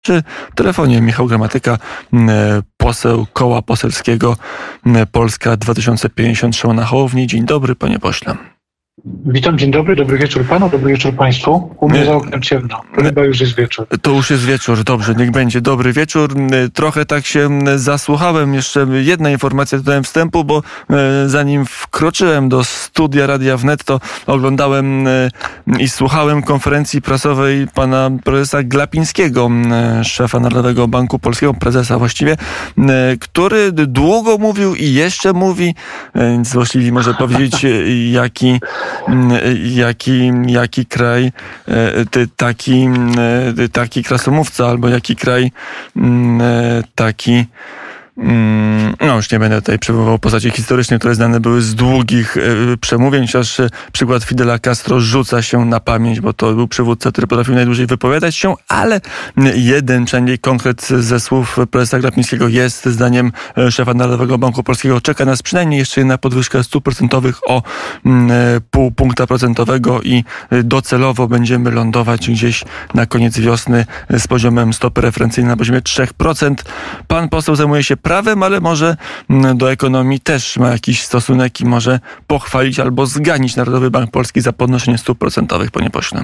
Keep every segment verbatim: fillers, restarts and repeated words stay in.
Przy telefonie Michał Gramatyka, poseł Koła Poselskiego Polska dwa tysiące pięćdziesiąt, Szymona na Hołowni. Dzień dobry, panie pośle. Witam, dzień dobry, dobry wieczór panu, dobry wieczór państwu. U mnie za oknem ciemno, chyba już jest wieczór. To już jest wieczór, dobrze, niech będzie dobry wieczór. Trochę tak się zasłuchałem, jeszcze jedna informacja dodałem wstępu, bo zanim wkroczyłem do studia Radia Wnet, to oglądałem i słuchałem konferencji prasowej pana prezesa Glapińskiego, szefa Narodowego Banku Polskiego, prezesa właściwie, który długo mówił i jeszcze mówi, więc złośliwi może powiedzieć, jaki Jaki, jaki kraj, taki, taki krasomówca, albo jaki kraj, taki... No już nie będę tutaj przywoływał postaci historycznych, które znane były z długich y, przemówień, chociaż y, przykład Fidela Castro rzuca się na pamięć, bo to był przywódca, który potrafił najdłużej wypowiadać się, ale jeden, przynajmniej konkret ze słów prezesa Glapińskiego jest zdaniem szefa Narodowego Banku Polskiego. Czeka nas przynajmniej jeszcze jedna podwyżka stóp procentowych o y, pół punkta procentowego i docelowo będziemy lądować gdzieś na koniec wiosny z poziomem stopy referencyjnej na poziomie trzy procent. Pan poseł zajmuje się prawem, ale może do ekonomii też ma jakiś stosunek i może pochwalić albo zganić Narodowy Bank Polski za podnoszenie stóp procentowych, panie pośle.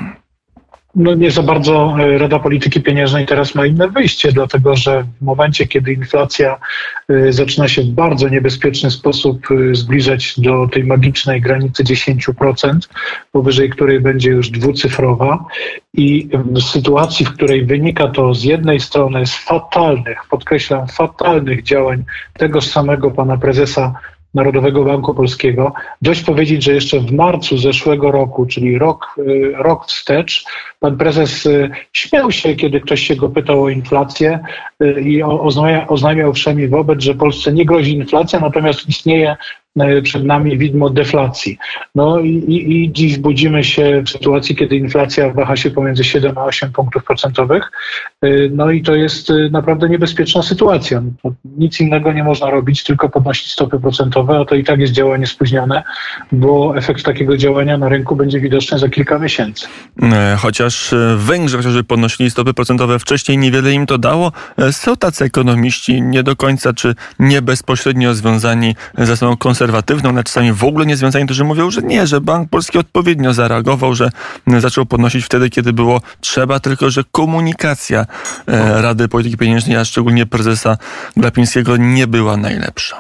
No nie za bardzo Rada Polityki Pieniężnej teraz ma inne wyjście, dlatego że w momencie, kiedy inflacja zaczyna się w bardzo niebezpieczny sposób zbliżać do tej magicznej granicy dziesięć procent, powyżej której będzie już dwucyfrowa, i w sytuacji, w której wynika to z jednej strony z fatalnych, podkreślam, fatalnych działań tegoż samego pana prezesa Narodowego Banku Polskiego. Dość powiedzieć, że jeszcze w marcu zeszłego roku, czyli rok, rok wstecz, pan prezes śmiał się, kiedy ktoś się go pytał o inflację i oznajmiał wszemi wobec, że Polsce nie grozi inflacja, natomiast istnieje przed nami widmo deflacji. No i, i, i dziś budzimy się w sytuacji, kiedy inflacja waha się pomiędzy siedem a osiem punktów procentowych. No i to jest naprawdę niebezpieczna sytuacja. Nic innego nie można robić, tylko podnosić stopy procentowe, a to i tak jest działanie spóźnione, bo efekt takiego działania na rynku będzie widoczny za kilka miesięcy. Chociaż Węgrzy, chociażby podnosili stopy procentowe wcześniej, niewiele im to dało. Są tacy ekonomiści, nie do końca czy nie bezpośrednio związani ze sobą konserwatywną, na czasami w ogóle nie związani, którzy mówią, że nie, że Bank Polski odpowiednio zareagował, że zaczął podnosić wtedy, kiedy było trzeba, tylko że komunikacja Rady Polityki Pieniężnej, a szczególnie prezesa Glapińskiego, nie była najlepsza.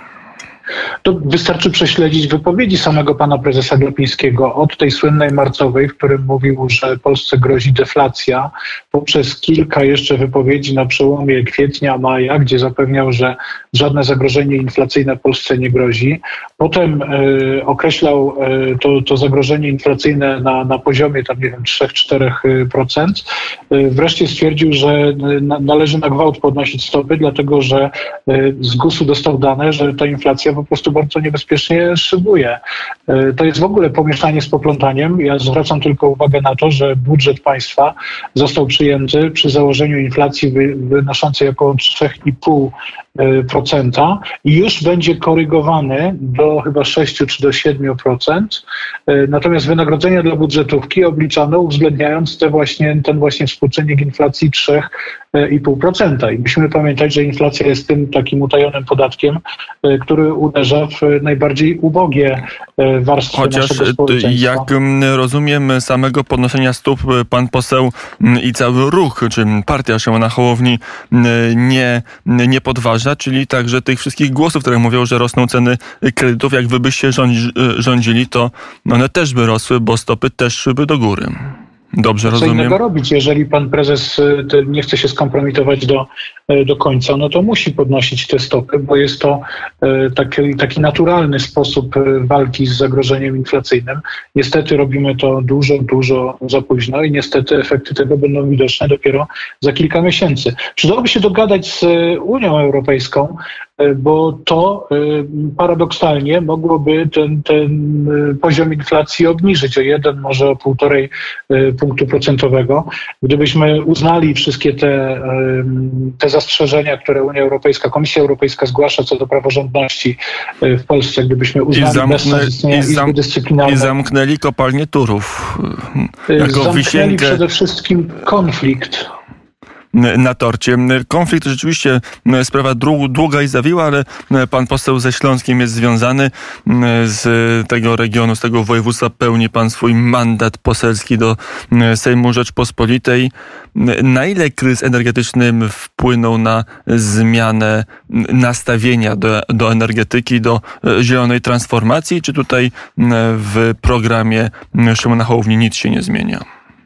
To wystarczy prześledzić wypowiedzi samego pana prezesa Glapińskiego od tej słynnej marcowej, w którym mówił, że Polsce grozi deflacja, poprzez kilka jeszcze wypowiedzi na przełomie kwietnia, maja, gdzie zapewniał, że żadne zagrożenie inflacyjne Polsce nie grozi. Potem y, określał y, to, to zagrożenie inflacyjne na, na poziomie tam, nie wiem, trzy do czterech procent. Y, wreszcie stwierdził, że na, należy na gwałt podnosić stopy, dlatego że y, z gusu dostał dane, że ta inflacja po prostu bardzo niebezpiecznie szybuje. To jest w ogóle pomieszanie z poplątaniem. Ja zwracam tylko uwagę na to, że budżet państwa został przyjęty przy założeniu inflacji wynoszącej około trzy i pół procent i już będzie korygowany do chyba sześć czy do siedmiu procent. Natomiast wynagrodzenia dla budżetówki obliczano uwzględniając te właśnie, ten właśnie współczynnik inflacji trzy i pół procent. I musimy pamiętać, że inflacja jest tym takim utajonym podatkiem, który uderza w najbardziej ubogie warstwy Chociaż naszego społeczeństwa. Jak rozumiem, samego podnoszenia stóp pan poseł i cały ruch, czy partia Szymona Hołowni nie, nie podważa, czyli także tych wszystkich głosów, które mówią, że rosną ceny kredytów, jak wy byście rządzili, to one też by rosły, bo stopy też szłyby do góry. Dobrze rozumiem. Co innego robić, jeżeli pan prezes nie chce się skompromitować do, do końca, no to musi podnosić te stopy, bo jest to taki, taki naturalny sposób walki z zagrożeniem inflacyjnym. Niestety robimy to dużo, dużo za późno i niestety efekty tego będą widoczne dopiero za kilka miesięcy. Przydałoby się dogadać z Unią Europejską, bo to paradoksalnie mogłoby ten, ten poziom inflacji obniżyć o jeden, może o półtorej punktu procentowego. Gdybyśmy uznali wszystkie te, te zastrzeżenia, które Unia Europejska, Komisja Europejska zgłasza co do praworządności w Polsce, gdybyśmy uznali bezsens istnienia Izby Dyscyplinarnej. I zamknęli kopalnię Turów. Jako zamknęli wisienkę. przede wszystkim konflikt. na torcie. Konflikt rzeczywiście sprawa długa i zawiła, ale pan poseł ze Śląskiem jest związany. Z tego regionu, z tego województwa pełni pan swój mandat poselski do Sejmu Rzeczpospolitej. Na ile kryzys energetyczny wpłynął na zmianę nastawienia do, do energetyki, do zielonej transformacji, czy tutaj w programie Szymona Hołowni nic się nie zmienia?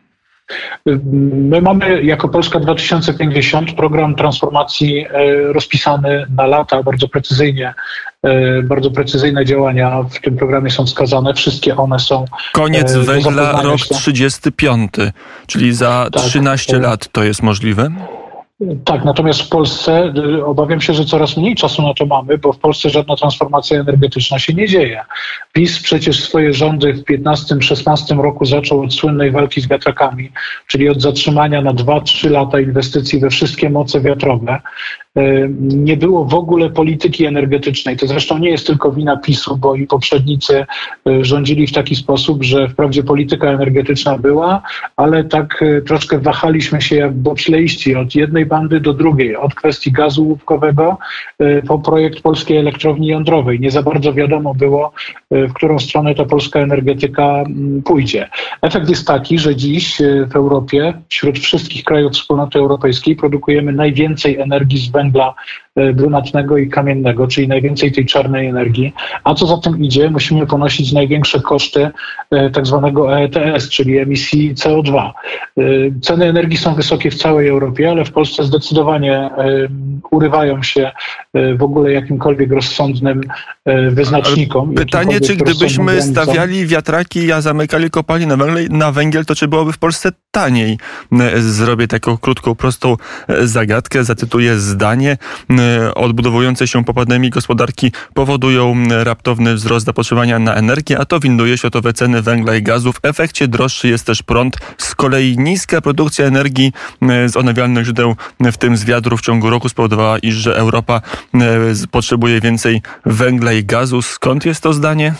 My mamy jako Polska dwa tysiące pięćdziesiąt program transformacji rozpisany na lata, bardzo precyzyjnie, bardzo precyzyjne działania w tym programie są wskazane. Wszystkie one są... Koniec węgla, rok trzydziesty piąty, czyli za tak, trzynaście lat to jest możliwe? Tak, natomiast w Polsce obawiam się, że coraz mniej czasu na to mamy, bo w Polsce żadna transformacja energetyczna się nie dzieje. PiS przecież swoje rządy w piętnastym szesnastym roku zaczął od słynnej walki z wiatrakami, czyli od zatrzymania na dwa trzy lata inwestycji we wszystkie moce wiatrowe. Nie było w ogóle polityki energetycznej. To zresztą nie jest tylko wina PiSu, bo i poprzednicy rządzili w taki sposób, że wprawdzie polityka energetyczna była, ale tak troszkę wahaliśmy się jak bobśleiści od jednej bandy do drugiej, od kwestii gazu łupkowego po projekt polskiej elektrowni jądrowej. Nie za bardzo wiadomo było, w którą stronę ta polska energetyka pójdzie. Efekt jest taki, że dziś w Europie, wśród wszystkich krajów Wspólnoty Europejskiej produkujemy najwięcej energii z węgla brunatnego i kamiennego, czyli najwięcej tej czarnej energii. A co za tym idzie, musimy ponosić największe koszty tak zwanego E T S, czyli emisji C O dwa. Ceny energii są wysokie w całej Europie, ale w Polsce zdecydowanie urywają się w ogóle jakimkolwiek rozsądnym wyznacznikom. Pytanie, czy gdybyśmy stawiali wiatraki, a zamykali kopalnie na węgiel, na węgiel, to czy byłoby w Polsce taniej? Zrobię taką krótką, prostą zagadkę, zacytuję zdanie. Odbudowujące się po pandemii gospodarki powodują raptowny wzrost zapotrzebowania na energię, a to winduje światowe ceny węgla i gazu. W efekcie droższy jest też prąd. Z kolei niska produkcja energii z odnawialnych źródeł, w tym z wiatru, w ciągu roku spowodowała, iż że Europa potrzebuje więcej węgla i gazu. Skąd jest to zdanie?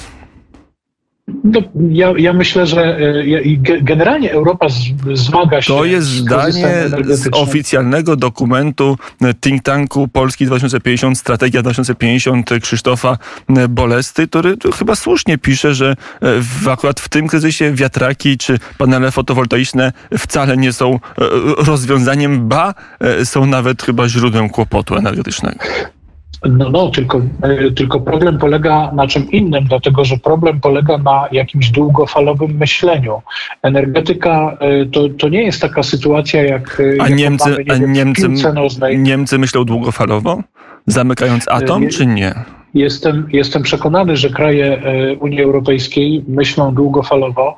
No, ja, ja myślę, że generalnie Europa zmaga się. To jest zdanie z oficjalnego dokumentu think tanku Polski dwa tysiące pięćdziesiąt, Strategia dwa tysiące pięćdziesiąt Krzysztofa Bolesty, który chyba słusznie pisze, że w, akurat w tym kryzysie wiatraki czy panele fotowoltaiczne wcale nie są rozwiązaniem, ba, są nawet chyba źródłem kłopotu energetycznego. No, no tylko, tylko problem polega na czym innym, dlatego że problem polega na jakimś długofalowym myśleniu. Energetyka to, to nie jest taka sytuacja jak... A Niemcy, mamy, nie a wiem, Niemcy, Niemcy myślą długofalowo? Zamykając atom, nie, czy nie? Jestem, jestem przekonany, że kraje Unii Europejskiej myślą długofalowo.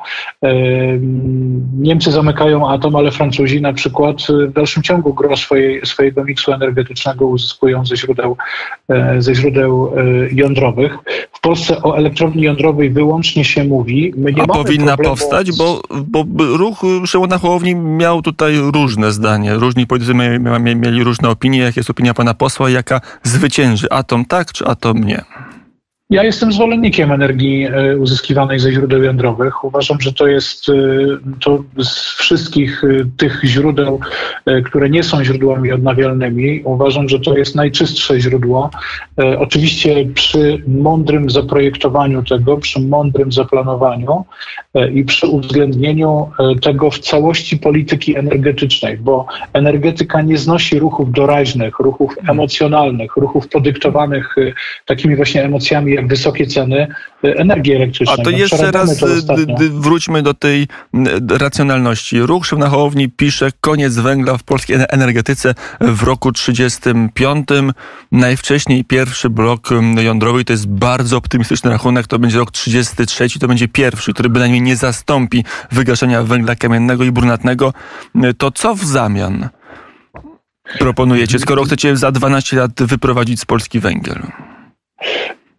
Niemcy zamykają atom, ale Francuzi na przykład w dalszym ciągu gro swojej, swojego miksu energetycznego uzyskują ze źródeł, ze źródeł jądrowych. W Polsce o elektrowni jądrowej wyłącznie się mówi. My nie A mamy powinna problemu... powstać? Bo, bo ruch Szymona Hołowni miał tutaj różne zdanie. Różni politycy mieli, mieli różne opinie. Jaka jest opinia pana posła? Jaka zwycięży? Atom tak, czy atom nie? Ja jestem zwolennikiem energii uzyskiwanej ze źródeł jądrowych. Uważam, że to jest to z wszystkich tych źródeł, które nie są źródłami odnawialnymi, uważam, że to jest najczystsze źródło. Oczywiście przy mądrym zaprojektowaniu tego, przy mądrym zaplanowaniu i przy uwzględnieniu tego w całości polityki energetycznej, bo energetyka nie znosi ruchów doraźnych, ruchów emocjonalnych, ruchów podyktowanych takimi właśnie emocjami jak wysokie ceny energii elektrycznej. A to no, jeszcze raz to wróćmy do tej racjonalności. Ruch Szymona Hołowni pisze koniec węgla w polskiej energetyce w roku trzydziestym piątym. Najwcześniej pierwszy blok jądrowy, to jest bardzo optymistyczny rachunek, to będzie rok trzydziesty trzeci, to będzie pierwszy, który bynajmniej nie zastąpi wygaszenia węgla kamiennego i brunatnego. To co w zamian proponujecie, skoro chcecie za dwanaście lat wyprowadzić z Polski węgiel?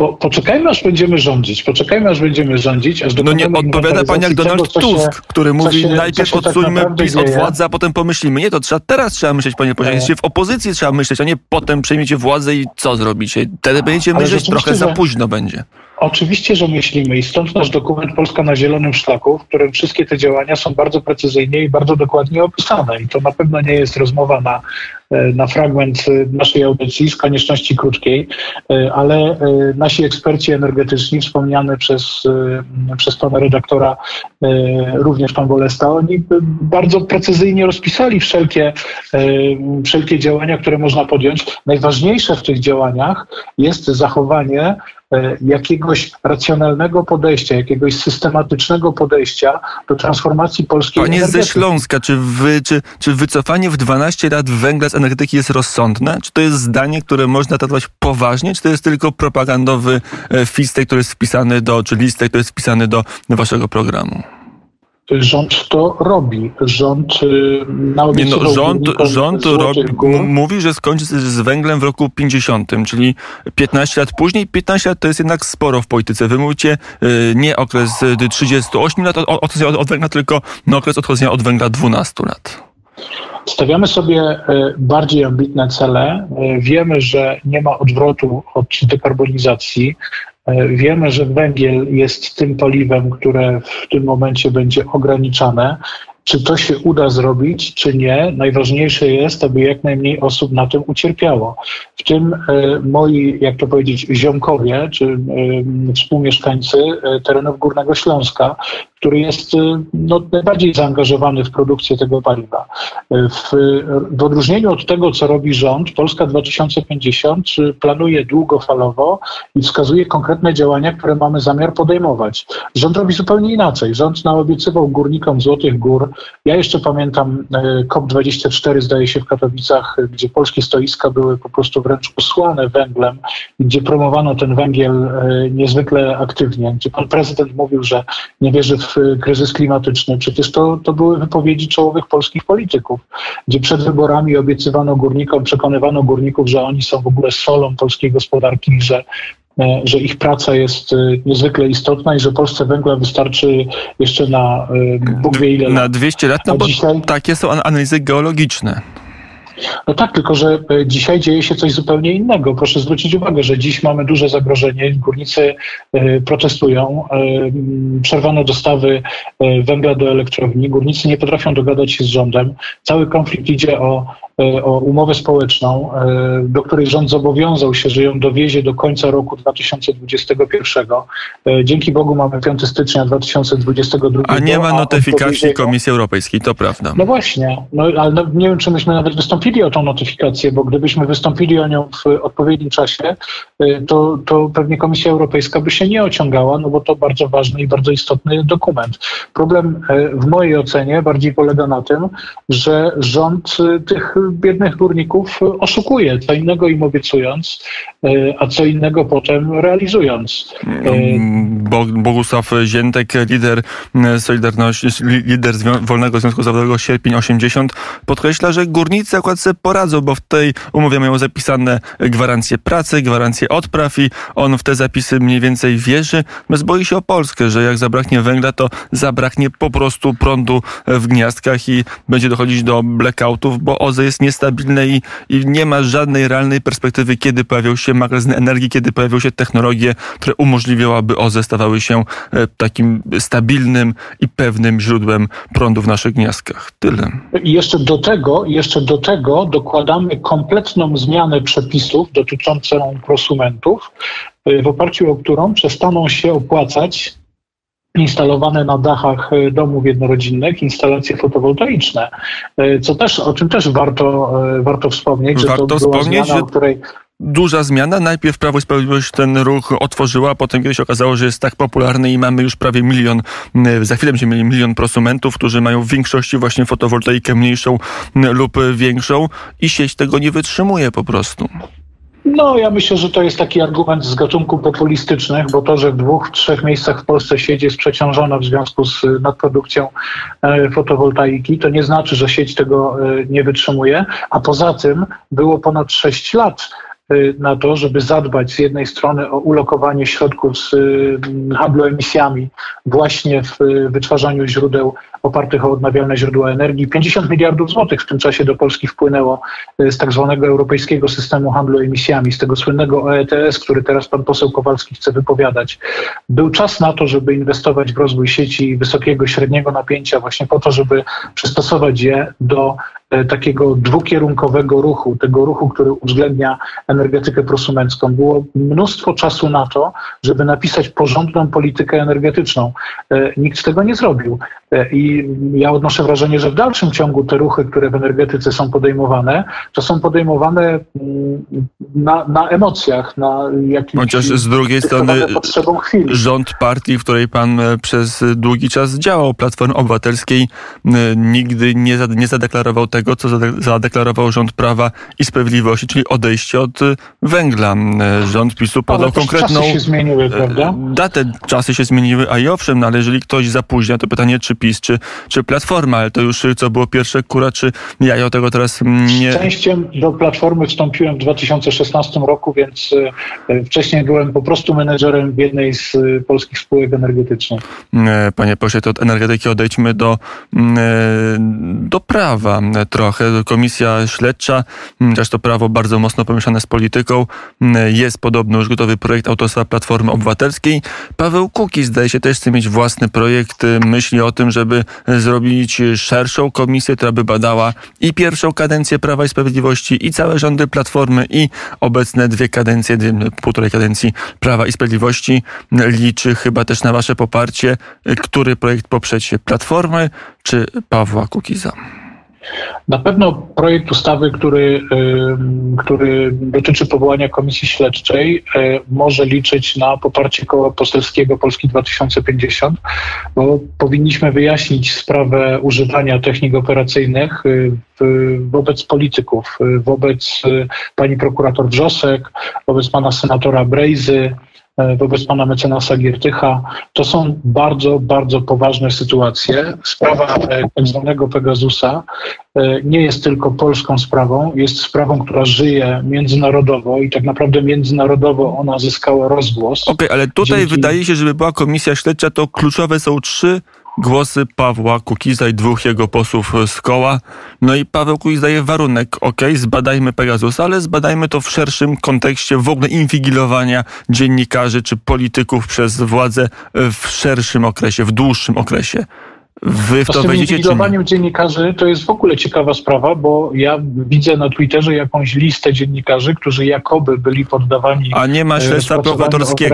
Po, poczekajmy, aż będziemy rządzić. Poczekajmy, aż będziemy rządzić. Aż no nie odpowiada pan jak Donald tego, Tusk, się, który mówi, się, najpierw odsuńmy tak PiS od władzy, a potem pomyślimy. Nie, to trzeba teraz trzeba myśleć, panie pośle. Jeśli w opozycji trzeba myśleć, a nie potem przejmiecie władzę i co zrobicie. Wtedy będziecie myśleć, trochę za późno będzie. Oczywiście, że myślimy i stąd nasz dokument Polska na zielonym szlaku, w którym wszystkie te działania są bardzo precyzyjnie i bardzo dokładnie opisane. I to na pewno nie jest rozmowa na, na fragment naszej audycji z konieczności krótkiej, ale nasi eksperci energetyczni, wspomniany przez, przez pana redaktora również pan Bolesta, oni bardzo precyzyjnie rozpisali wszelkie, wszelkie działania, które można podjąć. Najważniejsze w tych działaniach jest zachowanie jakiegoś racjonalnego podejścia, jakiegoś systematycznego podejścia do transformacji polskiej energetyki. energetyki. Ze Śląska, czy, wy, czy, czy wycofanie w dwanaście lat węgla z energetyki jest rozsądne? Czy to jest zdanie, które można traktować poważnie, czy to jest tylko propagandowy fistek, który jest wpisany do, czy listek, który jest wpisany do waszego programu? Rząd to robi. Rząd Nie no, rząd, rząd robi, mówi, że skończy z węglem w roku pięćdziesiątym, czyli piętnaście lat później. piętnaście lat to jest jednak sporo w polityce. Wy mówicie nie okres trzydziestu ośmiu lat odchodzenia od węgla, tylko no okres odchodzenia od węgla dwunastu lat. Stawiamy sobie bardziej ambitne cele. Wiemy, że nie ma odwrotu od dekarbonizacji. Wiemy, że węgiel jest tym paliwem, które w tym momencie będzie ograniczane. Czy to się uda zrobić, czy nie? Najważniejsze jest, aby jak najmniej osób na tym ucierpiało. W tym moi, jak to powiedzieć, ziomkowie, czy współmieszkańcy terenów Górnego Śląska, który jest no, najbardziej zaangażowany w produkcję tego paliwa. W, w odróżnieniu od tego, co robi rząd, Polska dwa tysiące pięćdziesiąt planuje długofalowo i wskazuje konkretne działania, które mamy zamiar podejmować. Rząd robi zupełnie inaczej. Rząd naobiecywał górnikom Złotych Gór. Ja jeszcze pamiętam COP dwadzieścia cztery, zdaje się, w Katowicach, gdzie polskie stoiska były po prostu wręcz usłane węglem, gdzie promowano ten węgiel niezwykle aktywnie, gdzie pan prezydent mówił, że nie wierzy w kryzys klimatyczny. Przecież to, to były wypowiedzi czołowych polskich polityków, gdzie przed wyborami obiecywano górnikom, przekonywano górników, że oni są w ogóle solą polskiej gospodarki, że że ich praca jest niezwykle istotna i że Polsce węgla wystarczy jeszcze na Bóg wie ile lat. Na dwieście lat, no bo dzisiaj... takie są analizy geologiczne. No tak, tylko że dzisiaj dzieje się coś zupełnie innego. Proszę zwrócić uwagę, że dziś mamy duże zagrożenie. Górnicy protestują, przerwano dostawy węgla do elektrowni. Górnicy nie potrafią dogadać się z rządem. Cały konflikt idzie o, o umowę społeczną, do której rząd zobowiązał się, że ją dowiezie do końca roku dwa tysiące dwudziestego pierwszego. Dzięki Bogu mamy piątego stycznia dwa tysiące dwudziestego drugiego. A nie ma notyfikacji Komisji Europejskiej, to prawda. No właśnie, no, ale no, nie wiem, czy myśmy nawet wystąpili o tą notyfikację, bo gdybyśmy wystąpili o nią w odpowiednim czasie, to, to pewnie Komisja Europejska by się nie ociągała, no bo to bardzo ważny i bardzo istotny dokument. Problem w mojej ocenie bardziej polega na tym, że rząd tych biednych górników oszukuje, co innego im obiecując, a co innego potem realizując. Bogusław Ziętek, lider Solidarności, lider Wolnego Związku Zawodowego Sierpień osiemdziesiąt, podkreśla, że górnicy akurat sobie poradzą, bo w tej umowie mają zapisane gwarancje pracy, gwarancje odpraw i on w te zapisy mniej więcej wierzy. Natomiast boi się o Polskę, że jak zabraknie węgla, to zabraknie po prostu prądu w gniazdkach i będzie dochodzić do blackoutów, bo O Z E jest niestabilne i, i nie ma żadnej realnej perspektywy, kiedy pojawią się magazyny energii, kiedy pojawią się technologie, które umożliwiałyby O Z E stawały się takim stabilnym i pewnym źródłem prądu w naszych gniazdkach. Tyle. I jeszcze do tego, jeszcze do tego dokładamy kompletną zmianę przepisów dotyczącą prosumentów, w oparciu o którą przestaną się opłacać instalowane na dachach domów jednorodzinnych instalacje fotowoltaiczne, co też, o czym też warto, warto wspomnieć, warto że to była wspomnieć, zmiana, o której... Duża zmiana. Najpierw Prawo i Sprawiedliwość ten ruch otworzyła, a potem kiedyś okazało, że jest tak popularny i mamy już prawie milion, za chwilę będziemy mieli milion prosumentów, którzy mają w większości właśnie fotowoltaikę mniejszą lub większą i sieć tego nie wytrzymuje po prostu. No, ja myślę, że to jest taki argument z gatunku populistycznych, bo to, że w dwóch, trzech miejscach w Polsce sieć jest przeciążona w związku z nadprodukcją fotowoltaiki, to nie znaczy, że sieć tego nie wytrzymuje, a poza tym było ponad sześć lat na to, żeby zadbać z jednej strony o ulokowanie środków z handlu emisjami właśnie w wytwarzaniu źródeł opartych o odnawialne źródła energii. pięćdziesiąt miliardów złotych w tym czasie do Polski wpłynęło z tak zwanego europejskiego systemu handlu emisjami, z tego słynnego O E T S, który teraz pan poseł Kowalski chce wypowiadać. Był czas na to, żeby inwestować w rozwój sieci wysokiego, średniego napięcia właśnie po to, żeby przystosować je do takiego dwukierunkowego ruchu, tego ruchu, który uwzględnia energetykę prosumencką. Było mnóstwo czasu na to, żeby napisać porządną politykę energetyczną. Nikt tego nie zrobił. I ja odnoszę wrażenie, że w dalszym ciągu te ruchy, które w energetyce są podejmowane, to są podejmowane na, na emocjach, na jakimś... Chociaż z drugiej strony potrzebą chwili. Rząd partii, w której pan przez długi czas działał, Platformy Obywatelskiej, nigdy nie, nie zadeklarował tego, co zadeklarował rząd Prawa i Sprawiedliwości, czyli odejście od węgla. Rząd PiSu podał Ale konkretną czasy się zmieniły, prawda? datę. Czasy się zmieniły, a i owszem, no ale jeżeli ktoś zapóźnia, to pytanie, czy PiS, czy, czy Platforma, ale to już co było pierwsze, kura czy jajo, tego teraz nie... Szczęściem do Platformy wstąpiłem w dwa tysiące szesnastym roku, więc wcześniej byłem po prostu menedżerem w jednej z polskich spółek energetycznych. Panie pośle, to od energetyki odejdźmy do, do prawa trochę. Komisja śledcza, chociaż to prawo bardzo mocno pomieszane z polityką, jest podobno już gotowy projekt autorstwa Platformy Obywatelskiej. Paweł Kukiz zdaje się też chce mieć własny projekt, myśli o tym, żeby zrobić szerszą komisję, która by badała i pierwszą kadencję Prawa i Sprawiedliwości, i całe rządy Platformy, i obecne dwie kadencje, dwie, półtorej kadencji Prawa i Sprawiedliwości. Liczy chyba też na wasze poparcie. Który projekt poprzecie? Platformy czy Pawła Kukiza? Na pewno projekt ustawy, który, który dotyczy powołania Komisji Śledczej, może liczyć na poparcie Koła Poselskiego Polski dwa tysiące pięćdziesiąt, bo powinniśmy wyjaśnić sprawę używania technik operacyjnych wobec polityków, wobec pani prokurator Wrzosek, wobec pana senatora Brejzy, wobec pana mecenasa Giertycha. To są bardzo, bardzo poważne sytuacje. Sprawa tak zwanego Pegasusa nie jest tylko polską sprawą, jest sprawą, która żyje międzynarodowo i tak naprawdę międzynarodowo ona zyskała rozgłos. Okej, okay, ale tutaj Dzięki... wydaje się, żeby była komisja śledcza, to kluczowe są trzy głosy Pawła Kukiza i dwóch jego posłów z koła. No i Paweł Kukiz daje warunek, okej, okay, zbadajmy Pegasusa, ale zbadajmy to w szerszym kontekście w ogóle inwigilowania dziennikarzy czy polityków przez władzę w szerszym okresie, w dłuższym okresie. Wy w to, to wejdziecie, czy nie? Inwigilowaniem dziennikarzy to jest w ogóle ciekawa sprawa, bo ja widzę na Twitterze jakąś listę dziennikarzy, którzy jakoby byli poddawani... A nie ma śledztwa prokuratorskiego.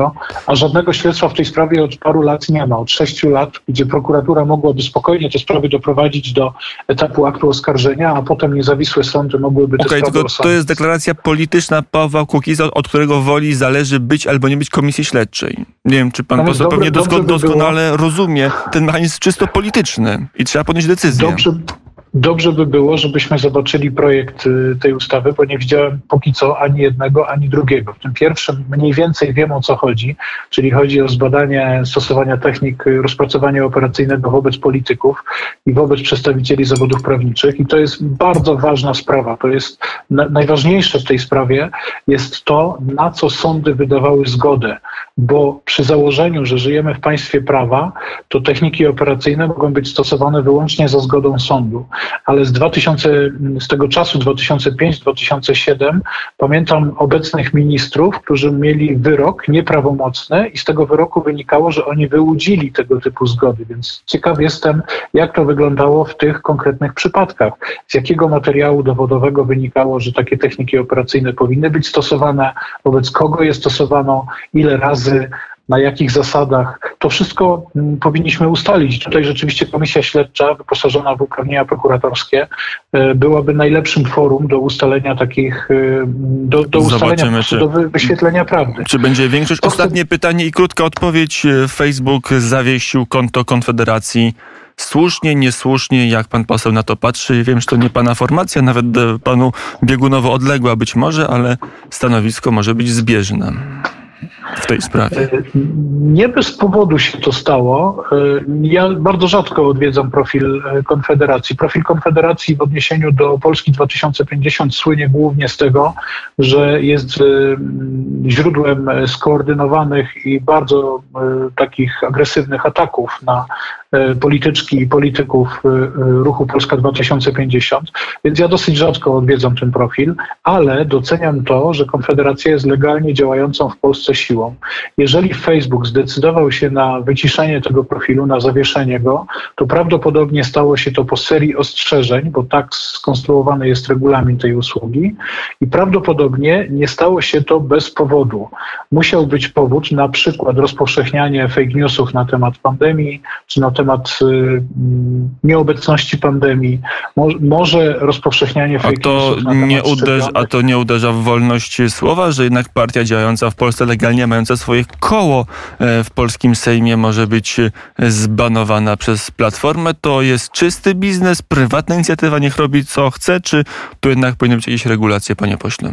A żadnego śledztwa w tej sprawie od paru lat nie ma. Od sześciu lat, gdzie prokuratura mogłaby spokojnie te sprawy doprowadzić do etapu aktu oskarżenia, a potem niezawisłe sądy mogłyby te okay, sprawy tylko to jest deklaracja polityczna Pawła Kukiza, od którego woli zależy być albo nie być komisji śledczej. Nie wiem, czy pan poseł pewnie dosko- doskonale by rozumie ten mechanizm czysto polityczny i trzeba podjąć decyzję. Dobrze, dobrze by było, żebyśmy zobaczyli projekt tej ustawy, bo nie widziałem póki co ani jednego, ani drugiego. W tym pierwszym mniej więcej wiem, o co chodzi, czyli chodzi o zbadanie stosowania technik rozpracowania operacyjnego wobec polityków i wobec przedstawicieli zawodów prawniczych i to jest bardzo ważna sprawa. To jest na, najważniejsze w tej sprawie jest to, na co sądy wydawały zgodę, bo przy założeniu, że żyjemy w państwie prawa, to techniki operacyjne mogą być stosowane wyłącznie za zgodą sądu. Ale z, dwa tysiące, z tego czasu dwa tysiące piąty do dwa tysiące siódmego pamiętam obecnych ministrów, którzy mieli wyrok nieprawomocny i z tego wyroku wynikało, że oni wyłudzili tego typu zgody. Więc ciekaw jestem, jak to wyglądało w tych konkretnych przypadkach. Z jakiego materiału dowodowego wynikało, że takie techniki operacyjne powinny być stosowane, wobec kogo je stosowano, ile razy, na jakich zasadach. To wszystko m, powinniśmy ustalić. Tutaj rzeczywiście komisja śledcza wyposażona w uprawnienia prokuratorskie y, byłaby najlepszym forum do ustalenia takich, y, do, do ustalenia, czy, do wyświetlenia prawdy. Czy będzie większość? Ostatnie pytanie i krótka odpowiedź. Facebook zawiesił konto Konfederacji. Słusznie, niesłusznie, jak pan poseł na to patrzy? Wiem, że to nie pana formacja, nawet panu biegunowo odległa być może, ale stanowisko może być zbieżne. w tej sprawie? Nie bez powodu się to stało. Ja bardzo rzadko odwiedzam profil Konfederacji. Profil Konfederacji w odniesieniu do Polski dwa tysiące pięćdziesiąt słynie głównie z tego, że jest źródłem skoordynowanych i bardzo takich agresywnych ataków na polityczki i polityków ruchu Polska dwa tysiące pięćdziesiąt, więc ja dosyć rzadko odwiedzam ten profil, ale doceniam to, że Konfederacja jest legalnie działającą w Polsce siłą. Jeżeli Facebook zdecydował się na wyciszenie tego profilu, na zawieszenie go, to prawdopodobnie stało się to po serii ostrzeżeń, bo tak skonstruowany jest regulamin tej usługi i prawdopodobnie nie stało się to bez powodu. Musiał być powód, na przykład rozpowszechnianie fake newsów na temat pandemii, czy na temat y, nieobecności pandemii, Mo, może rozpowszechnianie fake a to newsów na nie temat uderza, A to nie uderza w wolność słowa, że jednak partia działająca w Polsce, legalnie mająca swoje koło w polskim Sejmie może być zbanowana przez Platformę? To jest czysty biznes, prywatna inicjatywa, niech robi co chce, czy tu jednak powinny być jakieś regulacje, panie pośle?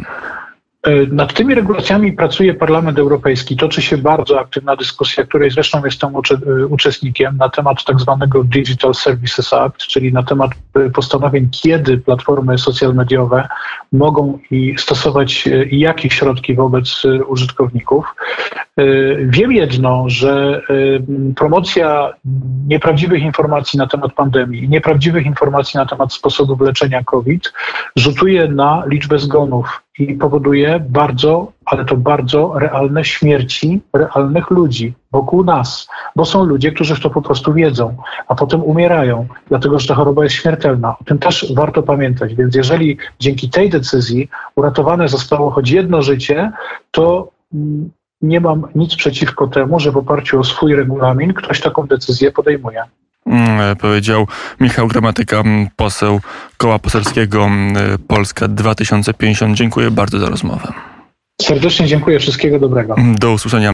Nad tymi regulacjami pracuje Parlament Europejski. Toczy się bardzo aktywna dyskusja, której zresztą jestem uczestnikiem, na temat tak zwanego Digital Services Act, czyli na temat postanowień, kiedy platformy social mediowe mogą i stosować i jakie środki wobec użytkowników. Wiem jedno, że promocja nieprawdziwych informacji na temat pandemii, nieprawdziwych informacji na temat sposobów leczenia COVID rzutuje na liczbę zgonów i powoduje bardzo, ale to bardzo realne śmierci realnych ludzi wokół nas, bo są ludzie, którzy to po prostu wiedzą, a potem umierają, dlatego że ta choroba jest śmiertelna. O tym też warto pamiętać, więc jeżeli dzięki tej decyzji uratowane zostało choć jedno życie, to nie mam nic przeciwko temu, że w oparciu o swój regulamin ktoś taką decyzję podejmuje. Powiedział Michał Gramatyka, poseł Koła Poselskiego Polska dwa tysiące pięćdziesiąt. Dziękuję bardzo za rozmowę. Serdecznie dziękuję. Wszystkiego dobrego. Do usłyszenia.